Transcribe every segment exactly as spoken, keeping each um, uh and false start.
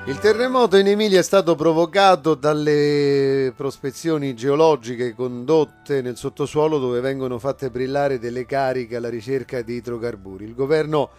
Il terremoto in Emilia è stato provocato dalle prospezioni geologiche condotte nel sottosuolo, dove vengono fatte brillare delle cariche alla ricerca di idrocarburi. Il governo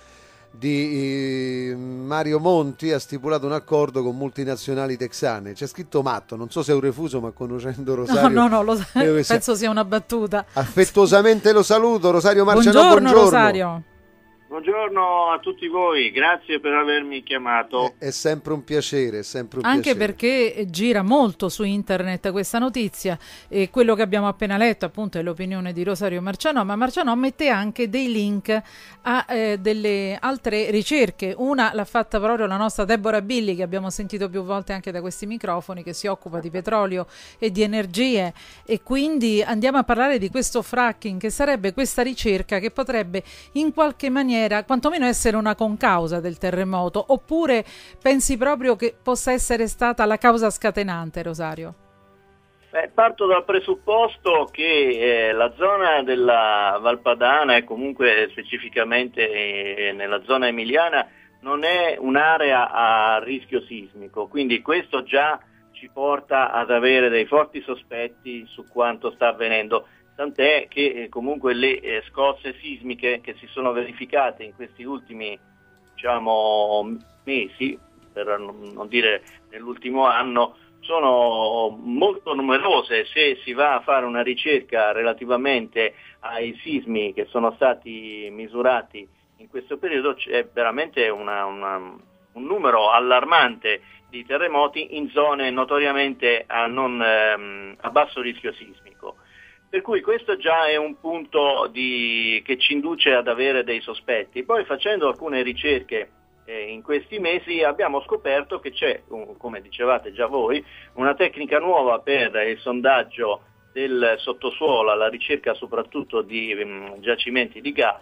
di Mario Monti ha stipulato un accordo con multinazionali texane. C'è scritto matto, non so se è un refuso, ma conoscendo Rosario no no no lo sa- penso sia... sia una battuta. Affettuosamente lo saluto, Rosario Marciano. Buongiorno, buongiorno. Rosario. Buongiorno a tutti voi, grazie per avermi chiamato. È, è sempre un piacere, è sempre un Anche piacere. perché gira molto su internet questa notizia, e quello che abbiamo appena letto appunto è l'opinione di Rosario Marciano, ma Marciano mette anche dei link a eh, delle altre ricerche. Una l'ha fatta proprio la nostra Deborah Billi, che abbiamo sentito più volte anche da questi microfoni, che si occupa di petrolio e di energie, e quindi andiamo a parlare di questo fracking, che sarebbe questa ricerca che potrebbe in qualche maniera quantomeno essere una concausa del terremoto. Oppure pensi proprio che possa essere stata la causa scatenante, Rosario? Beh, parto dal presupposto che eh, la zona della Valpadana e comunque specificamente eh, nella zona emiliana non è un'area a rischio sismico, quindi questo già ci porta ad avere dei forti sospetti su quanto sta avvenendo. Tant'è che eh, comunque le eh, scosse sismiche che si sono verificate in questi ultimi, diciamo, mesi, per non dire nell'ultimo anno, sono molto numerose. Se si va a fare una ricerca relativamente ai sismi che sono stati misurati in questo periodo, c'è veramente una, una, un numero allarmante di terremoti in zone notoriamente a, non, ehm, a basso rischio sismico. Per cui questo già è un punto di, che ci induce ad avere dei sospetti. Poi, facendo alcune ricerche eh, in questi mesi, abbiamo scoperto che c'è, um, come dicevate già voi, una tecnica nuova per il sondaggio del sottosuolo, alla ricerca soprattutto di um, giacimenti di gas,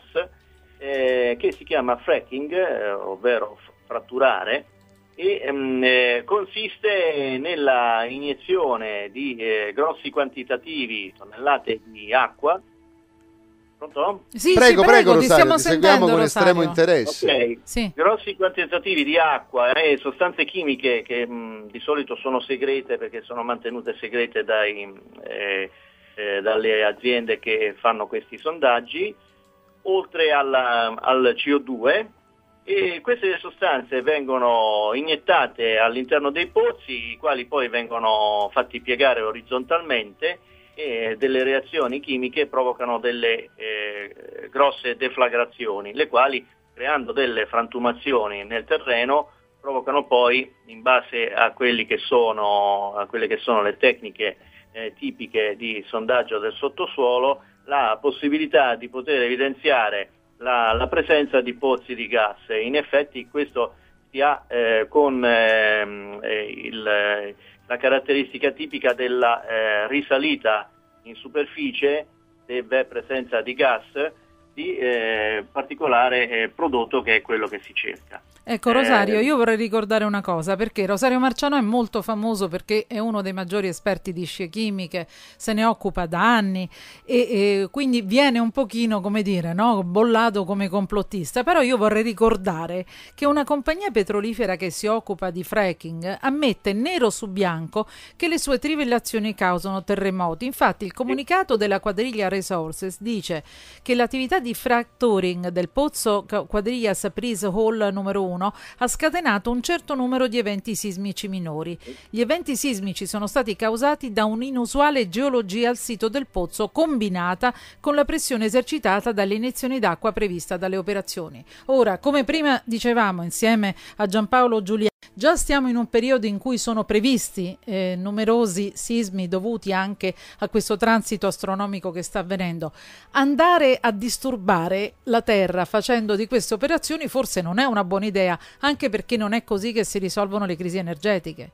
eh, che si chiama fracking, eh, ovvero fratturare, e um, eh, consiste nella iniezione di eh, grossi quantitativi, tonnellate di acqua. Pronto? Sì, prego, sì, prego, prego, ti Rosario, stiamo ti sentendo, seguiamo con Rosario. estremo interesse. Ok, sì. Grossi quantitativi di acqua e sostanze chimiche che mh, di solito sono segrete, perché sono mantenute segrete dai, eh, eh, dalle aziende che fanno questi sondaggi, oltre alla, al C O due. E queste sostanze vengono iniettate all'interno dei pozzi, i quali poi vengono fatti piegare orizzontalmente, e delle reazioni chimiche provocano delle eh, grosse deflagrazioni, le quali, creando delle frantumazioni nel terreno, provocano poi, in base a quelli che sono, a quelle che sono le tecniche eh, tipiche di sondaggio del sottosuolo, la possibilità di poter evidenziare La, la presenza di pozzi di gas. In effetti questo si ha eh, con ehm, eh, il, la caratteristica tipica della eh, risalita in superficie, se v'è presenza di gas, di eh, particolare eh, prodotto, che è quello che si cerca. Ecco, Rosario, io vorrei ricordare una cosa, perché Rosario Marciano è molto famoso perché è uno dei maggiori esperti di scie chimiche, se ne occupa da anni e, e quindi viene un pochino, come dire, no, bollato come complottista. Però io vorrei ricordare che una compagnia petrolifera che si occupa di fracking ammette nero su bianco che le sue trivellazioni causano terremoti. Infatti il comunicato della Quadriglia Resources dice che l'attività di fracturing del pozzo Quadriglia Saprise Hall numero uno ha scatenato un certo numero di eventi sismici minori. Gli eventi sismici sono stati causati da un'inusuale geologia al sito del pozzo, combinata con la pressione esercitata dalle iniezioni d'acqua prevista dalle operazioni. Ora, come prima dicevamo insieme a Giampaolo Giuliani, già stiamo in un periodo in cui sono previsti eh, numerosi sismi dovuti anche a questo transito astronomico che sta avvenendo. Andare a disturbare la Terra facendo di queste operazioni forse non è una buona idea, anche perché non è così che si risolvono le crisi energetiche.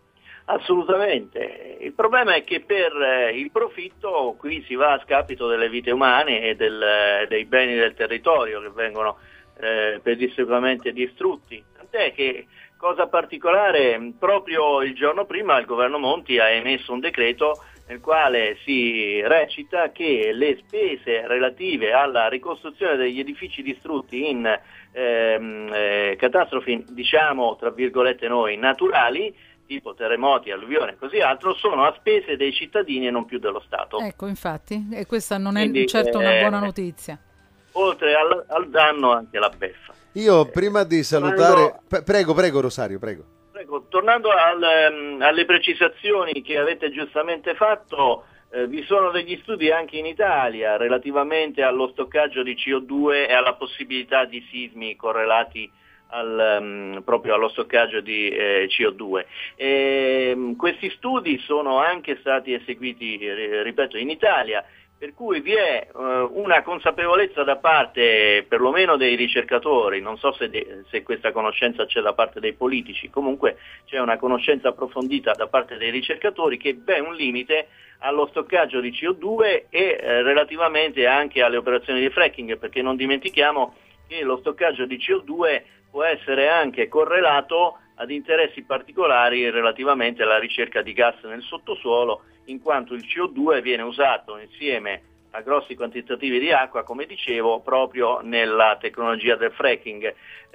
Assolutamente. Il problema è che per eh, il profitto qui si va a scapito delle vite umane e del, eh, dei beni del territorio, che vengono eh, pedissequamente distrutti. Tant'è che, cosa particolare, proprio il giorno prima il governo Monti ha emesso un decreto nel quale si recita che le spese relative alla ricostruzione degli edifici distrutti in ehm, eh, catastrofi, diciamo tra virgolette noi, naturali, tipo terremoti, alluvioni e così altro, sono a spese dei cittadini e non più dello Stato. Ecco, infatti, e questa non è Quindi, certo eh, una buona notizia. Oltre al, al danno anche la beffa. Io prima di salutare... P- prego, prego Rosario, prego. Prego, tornando al, um, alle precisazioni che avete giustamente fatto, eh, vi sono degli studi anche in Italia relativamente allo stoccaggio di C O due e alla possibilità di sismi correlati al, um, proprio allo stoccaggio di eh, C O due. E, um, questi studi sono anche stati eseguiti, eh, ripeto, in Italia, per cui vi è uh, una consapevolezza da parte perlomeno dei ricercatori, non so se, de- se questa conoscenza c'è da parte dei politici, comunque c'è una conoscenza approfondita da parte dei ricercatori che vi è un limite allo stoccaggio di C O due e eh, relativamente anche alle operazioni di fracking, perché non dimentichiamo che lo stoccaggio di C O due può essere anche correlato ad interessi particolari relativamente alla ricerca di gas nel sottosuolo, in quanto il C O due viene usato insieme a grossi quantitativi di acqua, come dicevo, proprio nella tecnologia del fracking.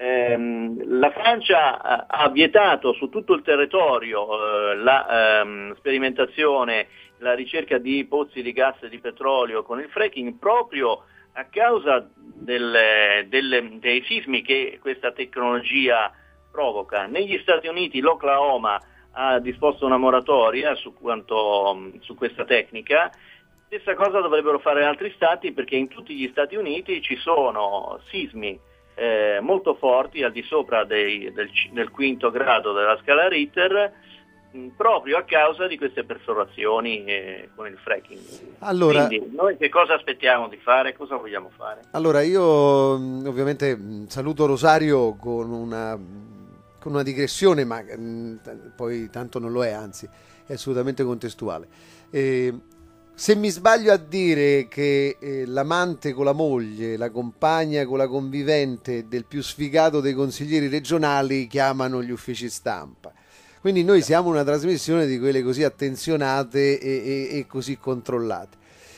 Ehm, la Francia ha vietato su tutto il territorio eh, la ehm, sperimentazione, la ricerca di pozzi di gas e di petrolio con il fracking proprio a causa del, del, dei sismi che questa tecnologia provoca. Negli Stati Uniti l'Oklahoma ha disposto una moratoria su, quanto, su questa tecnica. Stessa cosa dovrebbero fare altri stati, perché in tutti gli Stati Uniti ci sono sismi eh, molto forti al di sopra dei, del, del quinto grado della scala Richter, mh, proprio a causa di queste perforazioni eh, con il fracking. Allora, quindi noi che cosa aspettiamo di fare? Cosa vogliamo fare? Allora io mh, ovviamente mh, saluto Rosario con una, con una digressione, ma mh, t- poi tanto non lo è, anzi è assolutamente contestuale. Eh, se mi sbaglio a dire che eh, l'amante con la moglie, la compagna con la convivente del più sfigato dei consiglieri regionali chiamano gli uffici stampa. Quindi noi siamo una trasmissione di quelle così attenzionate e, e, e così controllate.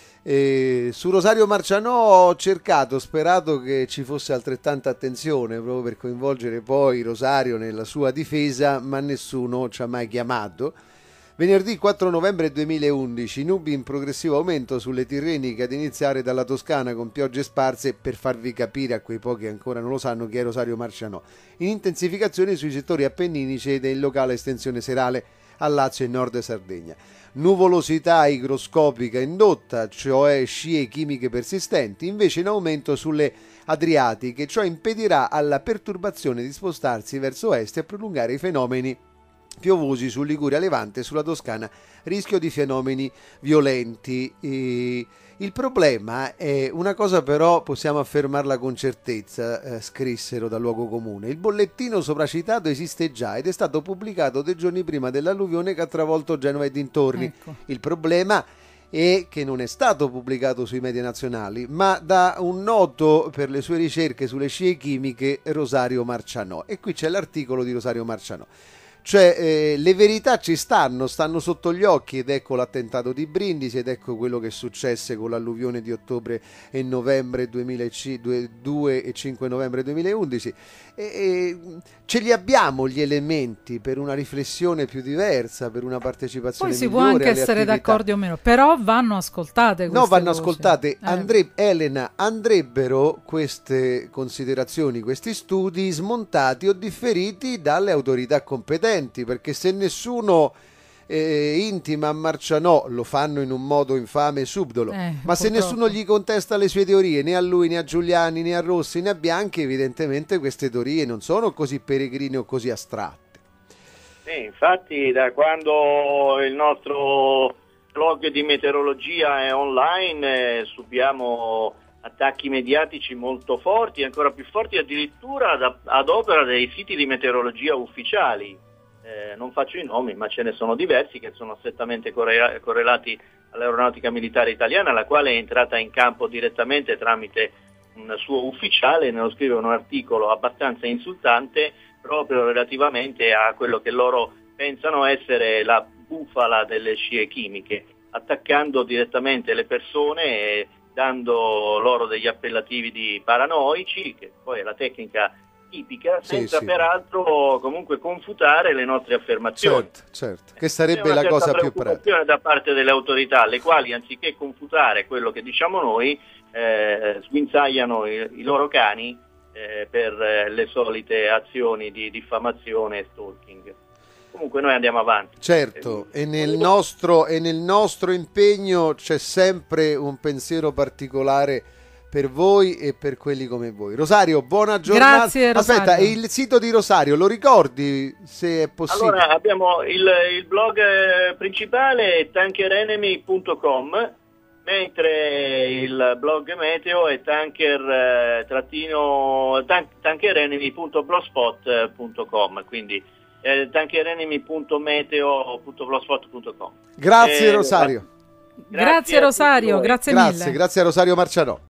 E su Rosario Marcianò ho cercato, sperato che ci fosse altrettanta attenzione proprio per coinvolgere poi Rosario nella sua difesa, ma nessuno ci ha mai chiamato. Venerdì quattro novembre duemilaundici, nubi in progressivo aumento sulle Tirreniche ad iniziare dalla Toscana con piogge sparse, per farvi capire a quei pochi che ancora non lo sanno chi è Rosario Marcianò. In intensificazione sui settori appenninici e in locale estensione serale a Lazio e Nord Sardegna. Nuvolosità igroscopica indotta, cioè scie chimiche persistenti, invece in aumento sulle Adriatiche, ciò impedirà alla perturbazione di spostarsi verso est e prolungare i fenomeni piovosi su Liguria Levante e sulla Toscana, rischio di fenomeni violenti. E il problema è una cosa, però possiamo affermarla con certezza, eh, scrissero da Luogo Comune. Il bollettino sopracitato esiste già ed è stato pubblicato dei giorni prima dell'alluvione che ha travolto Genova e dintorni. Ecco. Il problema è che non è stato pubblicato sui media nazionali, ma da un noto per le sue ricerche sulle scie chimiche, Rosario Marcianò. E qui c'è l'articolo di Rosario Marcianò. Cioè eh, le verità ci stanno, stanno sotto gli occhi, ed ecco l'attentato di Brindisi, ed ecco quello che successe con l'alluvione di ottobre e novembre duemiladue e cinque novembre duemilaundici. E, e, ce li abbiamo gli elementi per una riflessione più diversa, per una partecipazione Poi si migliore può anche alle essere attività. d'accordo o meno, però vanno ascoltate queste No, vanno voci. ascoltate. Eh. Andre- Elena, andrebbero queste considerazioni, questi studi smontati o differiti dalle autorità competenti, perché se nessuno eh, intima a Marcianò, lo fanno in un modo infame e subdolo, Eh, ma se purtroppo. nessuno gli contesta le sue teorie, né a lui, né a Giuliani, né a Rossi, né a Bianchi, evidentemente queste teorie non sono così peregrine o così astratte. Sì, infatti da quando il nostro blog di meteorologia è online eh, subiamo attacchi mediatici molto forti, ancora più forti addirittura da, ad opera dei siti di meteorologia ufficiali. Eh, non faccio i nomi, ma ce ne sono diversi che sono strettamente corre- correlati all'aeronautica militare italiana, la quale è entrata in campo direttamente tramite un suo ufficiale, nello scrive un articolo abbastanza insultante proprio relativamente a quello che loro pensano essere la bufala delle scie chimiche, attaccando direttamente le persone e dando loro degli appellativi di paranoici, che poi è la tecnica tipica, senza sì, sì. peraltro comunque confutare le nostre affermazioni. Certo, certo, che sarebbe la cosa più pratica. Da parte delle autorità, le quali anziché confutare quello che diciamo noi, eh, sguinzagliano i, i loro cani eh, per eh, le solite azioni di diffamazione e stalking. Comunque noi andiamo avanti. Certo, e nel nostro, e nel nostro impegno c'è sempre un pensiero particolare per voi e per quelli come voi. Rosario, buona giornata. Grazie, Rosario. Aspetta, il sito di Rosario lo ricordi, se è possibile? Allora, abbiamo il, il blog principale è tankerenemy punto com, mentre il blog meteo è tanker trattino tankerenemy punto blogspot punto com, quindi eh, tankerenemy punto meteo punto blogspot punto com. Grazie eh, Rosario. Grazie, grazie Rosario, grazie mille. Grazie, grazie a Rosario Marcianò.